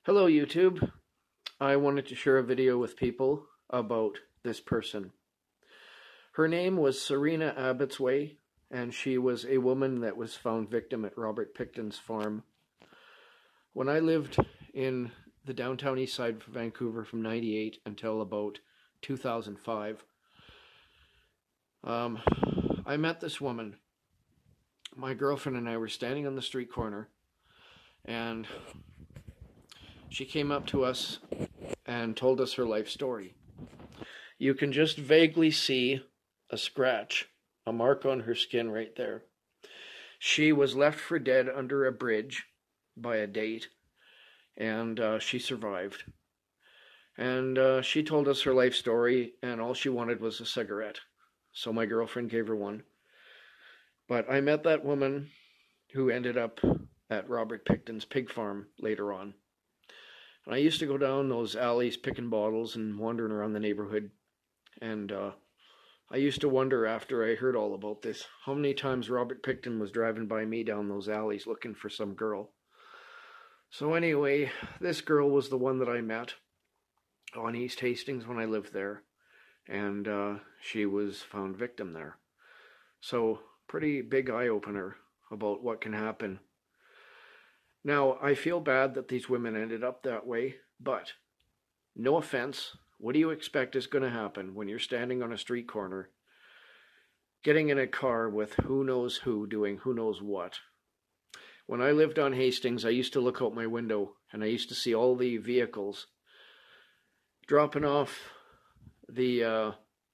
Hello YouTube. I wanted to share a video with people about this person. Her name was Serena Abbotsway, and she was a woman that was found victim at Robert Pickton's farm. When I lived in the downtown east side of Vancouver from '98 until about 2005, I met this woman. My girlfriend and I were standing on the street corner, and she came up to us and told us her life story. You can just vaguely see a scratch, a mark on her skin right there. She was left for dead under a bridge by a date, and she survived. And she told us her life story, and all she wanted was a cigarette. So my girlfriend gave her one. But I met that woman who ended up at Robert Pickton's pig farm later on. And I used to go down those alleys picking bottles and wandering around the neighborhood. And I used to wonder, after I heard all about this, how many times Robert Pickton was driving by me down those alleys looking for some girl. So anyway, this girl was the one that I met on East Hastings when I lived there. And she was found victim there. So pretty big eye-opener about what can happen. Now, I feel bad that these women ended up that way, but no offense, what do you expect is going to happen when you're standing on a street corner, getting in a car with who knows who doing who knows what? When I lived on Hastings, I used to look out my window, and I used to see all the vehicles dropping off the,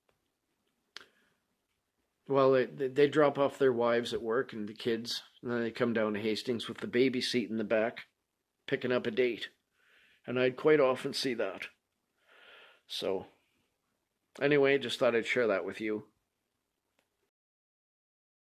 they drop off their wives at work and the kids, and then they come down to Hastings with the baby seat in the back, picking up a date. And I'd quite often see that. So, anyway, just thought I'd share that with you.